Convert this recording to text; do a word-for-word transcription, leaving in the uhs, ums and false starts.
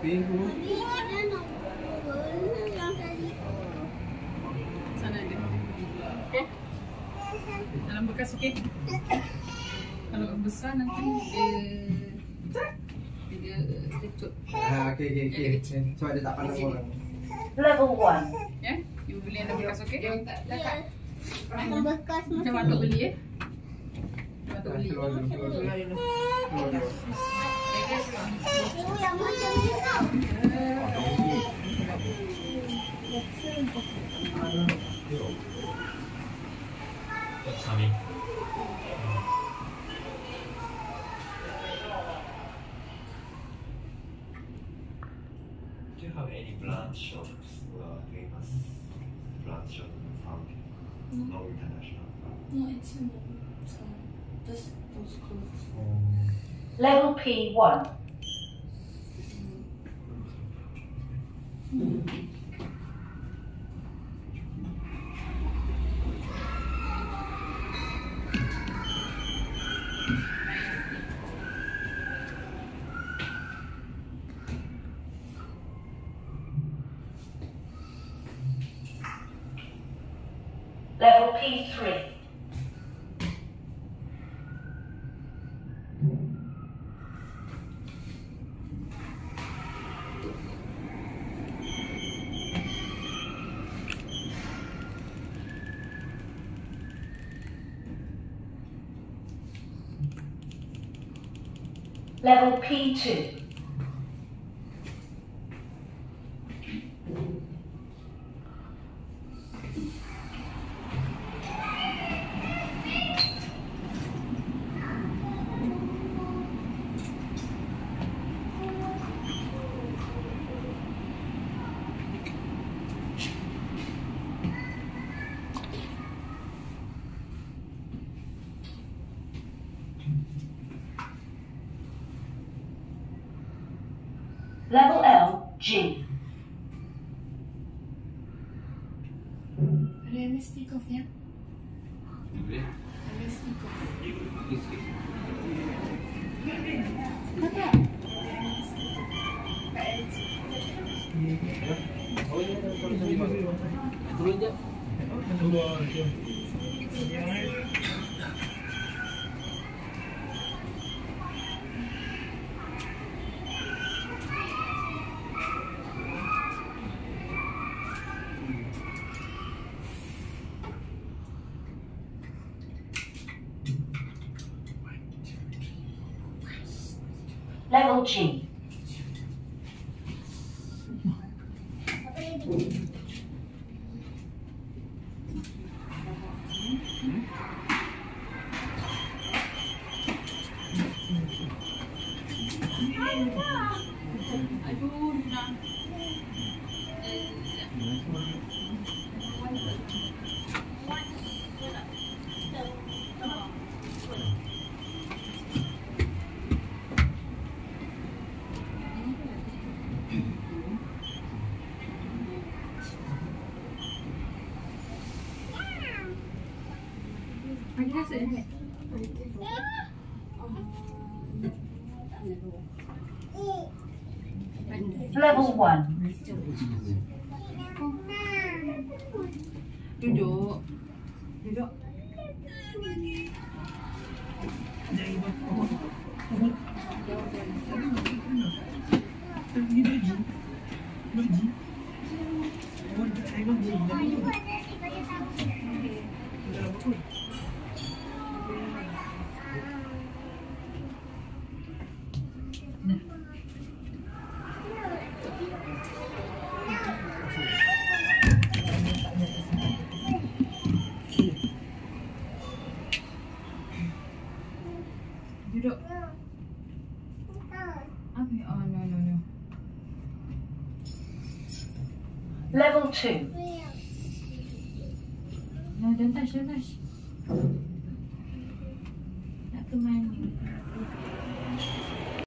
Minggu. Sana ada. Eh? Dalam bekas okey. Kalau besar nanti dia dia tutup. Ah, okey okey okey. Sebab dia tak pandang orang. Level one. Ya? You beli yang bekas okey? Yang bekas Macam waktu beli eh? Waktu beli. Keluar dulu, keluar dulu. Keluar dulu. yang macam ni tau. Sami. Do you have any brand shops or famous brand shop found? No international. No, it's in so just those clothes. Level P one. Level P three. Level P two. Level L, G. Ada M S T Coffee ya? Boleh? M S T Coffee. Sikit sikit. Kakak. Oh, ya, kalau sini masuk. Turun je. Turun je. Level G. Aduh, nak. Pagi rasa ni. Level one. Duduk. Duduk. Duduk. Okay. Oh, no, no, no. Level two. No, don't touch, don't touch.